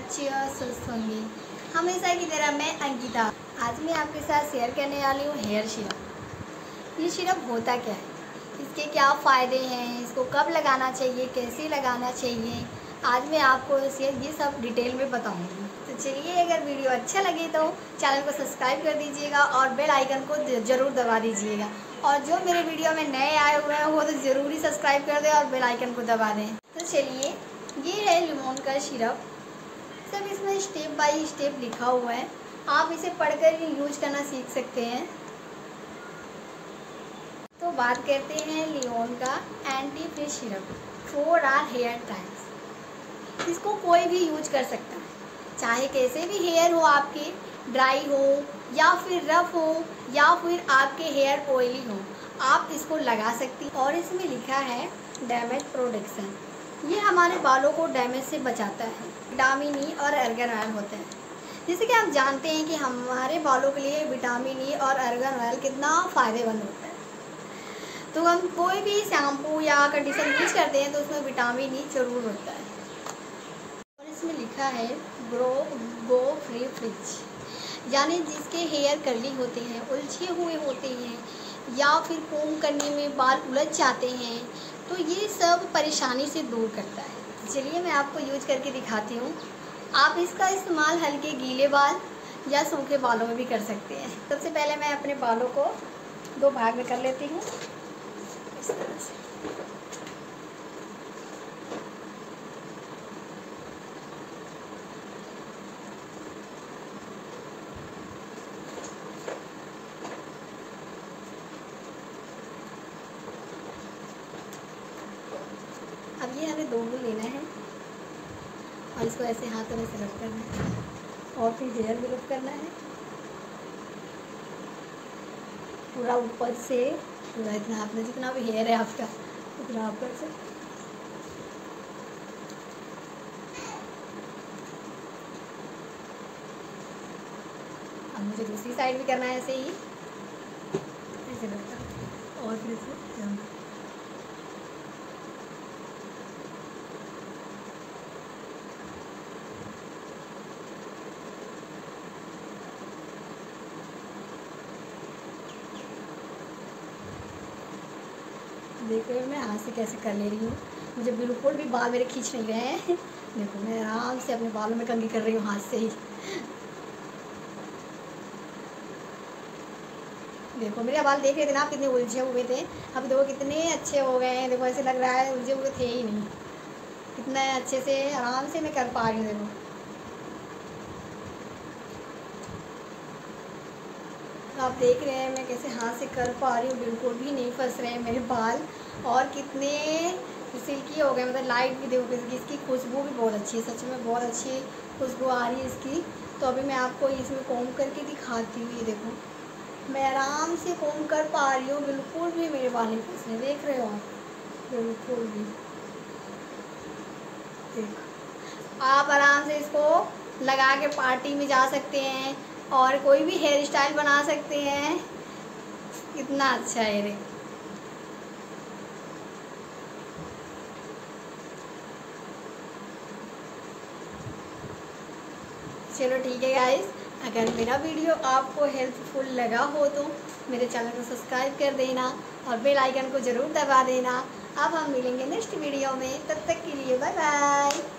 अच्छे और स्वस्थ होंगे। हमेशा की तरह मैं अंकिता आज मैं आपके साथ शेयर करने वाली हूँ हेयर सिरप। ये सिरप होता क्या है, इसके क्या फ़ायदे हैं, इसको कब लगाना चाहिए, कैसे लगाना चाहिए, आज मैं आपको ये सब डिटेल में बताऊंगी। तो चलिए, अगर वीडियो अच्छा लगे तो चैनल को सब्सक्राइब कर दीजिएगा और बेल आइकन को ज़रूर दबा दीजिएगा। और जो मेरे वीडियो में नए आए हुए हैं वो तो ज़रूरी सब्सक्राइब कर दें और बेल आइकन को दबा दें। तो चलिए, ये है लिमोन का सिरप। सब इसमें स्टेप बाय स्टेप लिखा हुआ है, आप इसे पढ़कर यूज करना सीख सकते हैं। तो बात करते हैं लिमोन का anti frizz syrup for our hair types. इसको कोई भी यूज कर सकता है, चाहे कैसे भी हेयर हो, आपके ड्राई हो या फिर रफ हो या फिर आपके हेयर ऑयली हो, आप इसको लगा सकती हैं। और इसमें लिखा है डैमेज प्रोटेक्शन। ये हमारे बालों को डैमेज से बचाता है। विटामिन ई और आर्गन ऑयल होते हैं। जैसे कि आप जानते हैं कि हमारे बालों के लिए विटामिन ई और आर्गन ऑयल कितना फ़ायदेमंद होता है। तो हम कोई भी शैम्पू या कंडीशनर यूज करते हैं तो उसमें विटामिन ई जरूर होता है। और इसमें लिखा है गो फ्री फ्रिज, यानी जिसके हेयर कर्ली होते हैं, उलझे हुए होते हैं या फिर कोम करने में बाल उलझ जाते हैं, तो ये सब परेशानी से दूर करता है। चलिए, मैं आपको यूज करके दिखाती हूँ। आप इसका इस्तेमाल हल्के गीले बाल या सूखे बालों में भी कर सकते हैं। सबसे पहले मैं अपने बालों को 2 भाग में कर लेती हूँ, इस तरह से। अब ये हमें 2 भी लेना है और इसको ऐसे हाथों में से रब करना है और फिर हेयर में रब करना है पूरा ऊपर से, पूरा इतना आपने जितना भी हेयर है आपका उतना ऊपर से। अब मुझे दूसरी साइड भी करना है ऐसे ही, ऐसे रब करना और फिर से देखो मैं हाथ से कैसे कर ले रही हूँ। मुझे बिल्कुल भी बाल मेरे खींच नहीं रहे हैं। देखो मैं आराम से अपने बालों में कंघी कर रही हूँ हाथ से ही। देखो मेरे बाल देख रहे थे ना आप, कितने उलझे हुए थे, अब देखो कितने अच्छे हो गए हैं। देखो ऐसे लग रहा है उलझे हुए थे ही नहीं, कितना अच्छे से आराम से मैं कर पा रही हूँ। देखो आप देख रहे हैं मैं कैसे हाथ से कर पा रही हूँ, बिल्कुल भी नहीं फंस रहे हैं मेरे बाल और कितने सिल्की हो गए। मतलब लाइट भी देखो इसकी खुशबू भी बहुत अच्छी है, सच में बहुत अच्छी खुशबू आ रही है इसकी। तो अभी मैं आपको इसमें कोम करके दिखाती हूँ। ये देखो मैं आराम से कोम कर पा रही हूँ, बिल्कुल भी मेरे बाल नहीं फंस रहे। देख रहे हो आप, बिल्कुल भी। देखो आप आराम से इसको लगा के पार्टी में जा सकते हैं और कोई भी हेयर स्टाइल बना सकते हैं। कितना अच्छा है ये। चलो ठीक है गाइस, अगर मेरा वीडियो आपको हेल्पफुल लगा हो तो मेरे चैनल को सब्सक्राइब कर देना और बेल आइकन को ज़रूर दबा देना। अब हम मिलेंगे नेक्स्ट वीडियो में, तब तक के लिए बाय बाय।